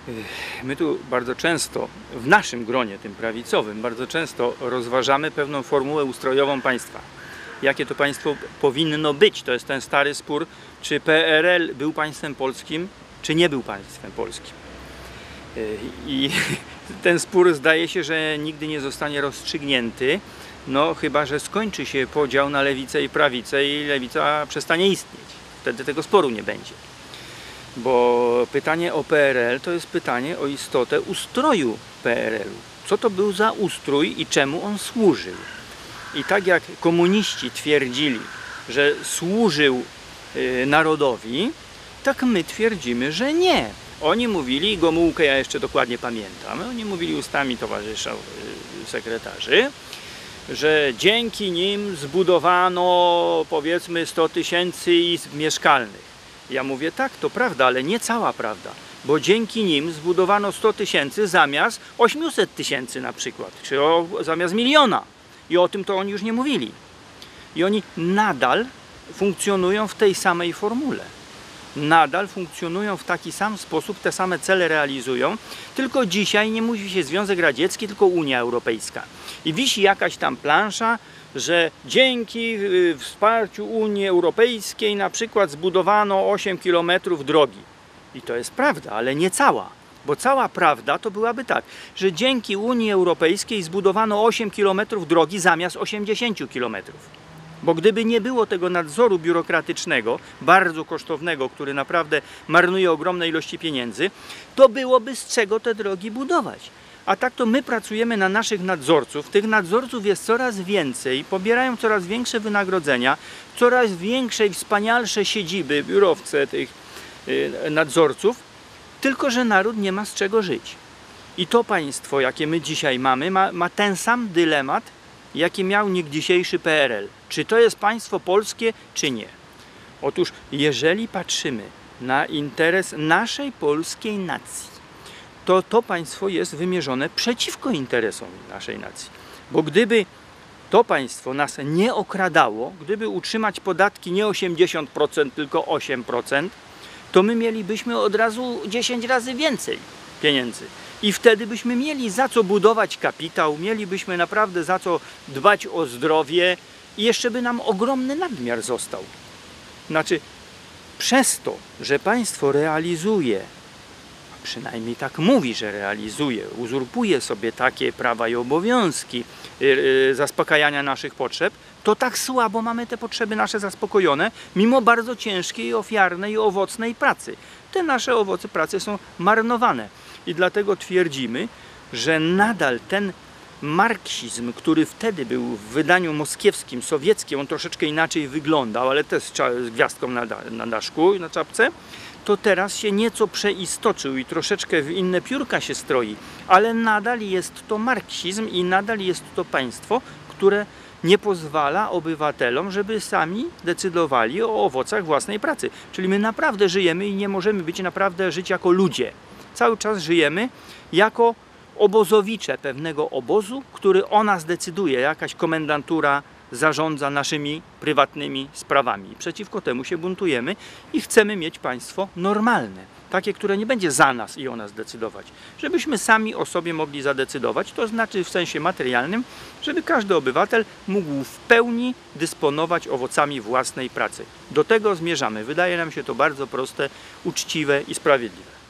My tu bardzo często, w naszym gronie, tym prawicowym, bardzo często rozważamy pewną formułę ustrojową państwa. Jakie to państwo powinno być? To jest ten stary spór, czy PRL był państwem polskim, czy nie był państwem polskim. I ten spór zdaje się, że nigdy nie zostanie rozstrzygnięty, no chyba że skończy się podział na lewicę i prawicę i lewica przestanie istnieć. Wtedy tego sporu nie będzie. Bo pytanie o PRL to jest pytanie o istotę ustroju PRL-u. Co to był za ustrój i czemu on służył? I tak jak komuniści twierdzili, że służył narodowi, tak my twierdzimy, że nie. Oni mówili, Gomułkę ja jeszcze dokładnie pamiętam, oni mówili ustami towarzysza sekretarzy, że dzięki nim zbudowano powiedzmy 100 000 izb mieszkalnych. Ja mówię tak, to prawda, ale nie cała prawda, bo dzięki nim zbudowano 100 000 zamiast 800 000 na przykład, czy zamiast 1 000 000. I o tym to oni już nie mówili. I oni nadal funkcjonują w tej samej formule. Nadal funkcjonują w taki sam sposób, te same cele realizują, tylko dzisiaj nie mówi się Związek Radziecki, tylko Unia Europejska. I wisi jakaś tam plansza, że dzięki wsparciu Unii Europejskiej na przykład zbudowano 8 km drogi. I to jest prawda, ale nie cała. Bo cała prawda to byłaby tak, że dzięki Unii Europejskiej zbudowano 8 km drogi zamiast 80 km. Bo gdyby nie było tego nadzoru biurokratycznego, bardzo kosztownego, który naprawdę marnuje ogromne ilości pieniędzy, to byłoby z czego te drogi budować. A tak to my pracujemy na naszych nadzorców, tych nadzorców jest coraz więcej, pobierają coraz większe wynagrodzenia, coraz większe i wspanialsze siedziby, biurowce tych nadzorców, tylko że naród nie ma z czego żyć. I to państwo, jakie my dzisiaj mamy, ma ten sam dylemat, jaki miał niegdysiejszy PRL. Czy to jest państwo polskie, czy nie? Otóż, jeżeli patrzymy na interes naszej polskiej nacji, to państwo jest wymierzone przeciwko interesom naszej nacji. Bo gdyby to państwo nas nie okradało, gdyby utrzymać podatki nie 80%, tylko 8%, to my mielibyśmy od razu 10 razy więcej pieniędzy. I wtedy byśmy mieli za co budować kapitał, mielibyśmy naprawdę za co dbać o zdrowie i jeszcze by nam ogromny nadmiar został. Znaczy, przez to, że państwo realizuje, a przynajmniej tak mówi, że realizuje, uzurpuje sobie takie prawa i obowiązki zaspokajania naszych potrzeb, to tak słabo mamy te potrzeby nasze zaspokojone, mimo bardzo ciężkiej, ofiarnej i owocnej pracy. Te nasze owoce pracy są marnowane. I dlatego twierdzimy, że nadal ten marksizm, który wtedy był w wydaniu moskiewskim, sowieckim, on troszeczkę inaczej wyglądał, ale też z gwiazdką na daszku i na czapce, to teraz się nieco przeistoczył i troszeczkę w inne piórka się stroi, ale nadal jest to marksizm i nadal jest to państwo, które nie pozwala obywatelom, żeby sami decydowali o owocach własnej pracy. Czyli my naprawdę żyjemy i nie możemy naprawdę żyć jako ludzie. Cały czas żyjemy jako obozowicze pewnego obozu, który o nas decyduje. Jakaś komendantura zarządza naszymi prywatnymi sprawami. Przeciwko temu się buntujemy i chcemy mieć państwo normalne. Takie, które nie będzie za nas i o nas decydować. Żebyśmy sami o sobie mogli zadecydować, to znaczy w sensie materialnym, żeby każdy obywatel mógł w pełni dysponować owocami własnej pracy. Do tego zmierzamy. Wydaje nam się to bardzo proste, uczciwe i sprawiedliwe.